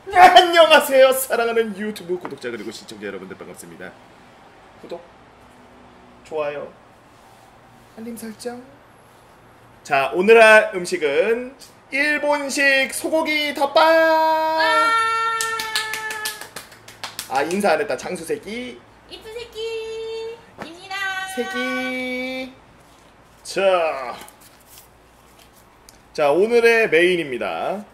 안녕하세요 사랑하는 유튜브 구독자 그리고 시청자 여러분들 반갑습니다. 구독, 좋아요, 알림 설정. 자, 오늘 할 음식은 일본식 소고기 덮밥. 아, 인사 안 했다. 장수새끼 이쁘새끼 입니다. 새끼. 자 오늘의 메인입니다.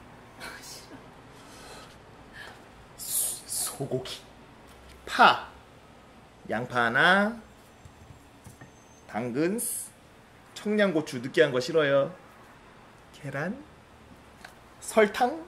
소고기, 파, 양파 하나, 당근, 청양고추 느끼한 거 싫어요. 계란, 설탕,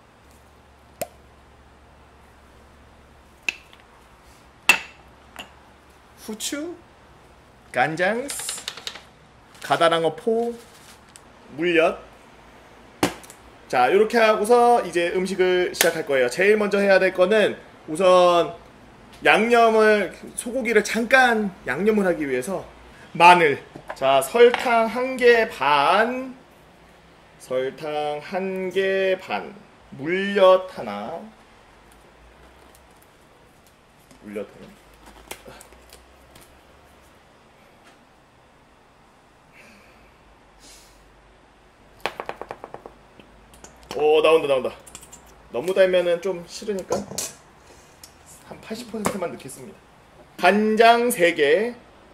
후추, 간장, 가다랑어 포, 물엿. 자, 이렇게 하고서 이제 음식을 시작할 거예요. 제일 먼저 해야 될 거는 우선 양념을, 소고기를 잠깐 양념을 하기 위해서 마늘. 자, 설탕 1개 반, 설탕 1개 반, 물엿 하나, 물엿 하나. 오, 나온다. 너무 달면은 좀 싫으니까 한 80%만 넣겠습니다. 간장 3개.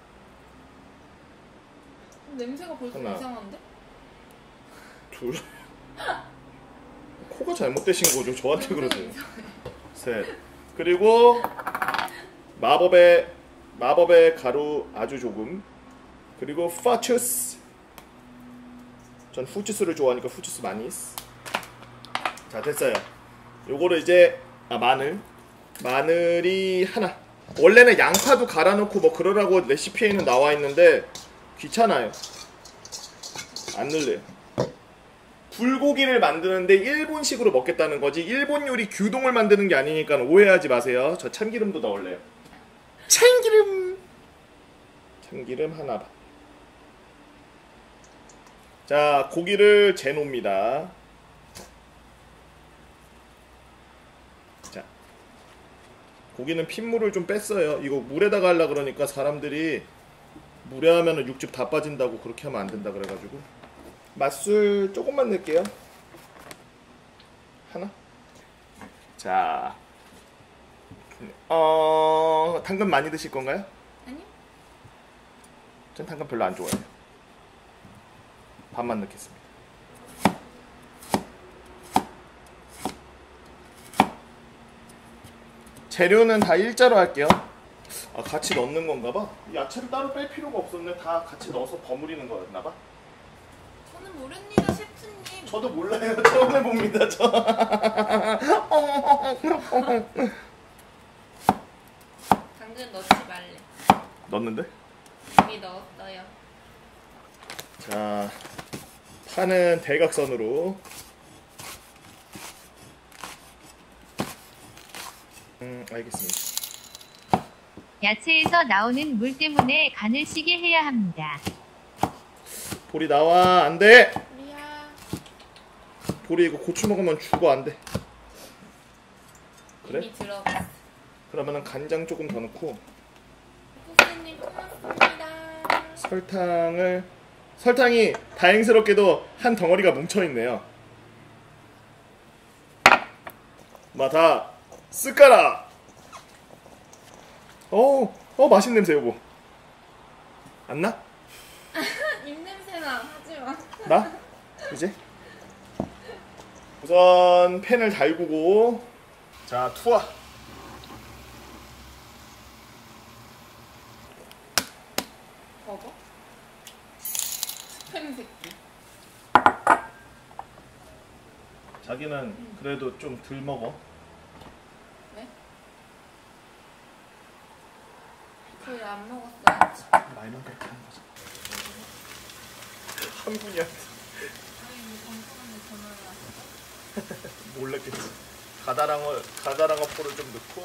냄새가 벌써 하나. 이상한데? 둘. 코가 잘못되신 거죠. 저한테 그러세요. 셋. 그리고 마법의 가루 아주 조금. 그리고 후추스. 전 후추스를 좋아하니까 후추스 많이. 자, 됐어요. 요거를 이제 마늘이 하나. 원래는 양파도 갈아놓고 뭐 그러라고 레시피에는 나와 있는데 귀찮아요. 안 넣을래요. 불고기를 만드는데 일본식으로 먹겠다는 거지 일본 요리 규동을 만드는 게 아니니까 오해하지 마세요. 저 참기름도 넣을래요. 참기름 하나 반. 자, 고기를 재놓습니다. 자, 고기는 핏물을 좀 뺐어요. 이거 물에다가 하려 그러니까 사람들이 물에 하면은 육즙 다 빠진다고 그렇게 하면 안 된다 그래가지고 맛술 조금만 넣을게요. 하나. 자, 당근 많이 드실 건가요? 아니요. 전 당근 별로 안 좋아해요. 반만 넣겠습니다. 재료는 다 일자로 할게요. 아, 같이 넣는 건가 봐. 야채를 따로 뺄 필요가 없었네. 다 같이 넣어서 버무리는 거였나 봐. 저는 모릅니다, 셰프님. 저도 몰라요. 처음 해봅니다. 저. 당근 넣지 말래. 넣었는데? 이미 넣었어요. 자, 파는 대각선으로. 알겠습니다. 야채에서 나오는 물 때문에 간을 시게 해야 합니다. 보리 나와. 안 돼. 우리야. 보리 이거 고추 먹으면 죽어. 안 돼. 그래? 이미 들어갔어. 그러면은 간장 조금 더 넣고 셰프님 고맙습니다. 설탕이 다행스럽게도 한 덩어리가 뭉쳐있네요. 다 쓱가라. 맛있는 냄새. 여보 안 나? 입냄새나. 하지마. 나? 이제 우선 팬을 달구고. 자, 투하. 먹어? 스팸 새끼. 자기는 그래도 좀 덜 먹어. 왜? 거의 안 먹었어요. 말만 그렇게 하는 거죠. 한 분이야. 아니, 뭐 방송한테 전화를 왔어? 몰랐겠지. 가다랑어 포를 좀 넣고.